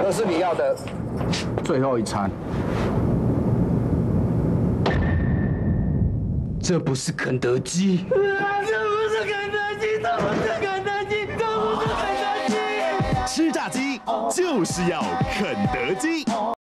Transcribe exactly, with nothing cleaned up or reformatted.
何是你要的？ 最后一餐。 这不是肯德基。 这不是肯德基，这不是肯德基，这不是肯德基。 吃炸鸡就是要肯德基。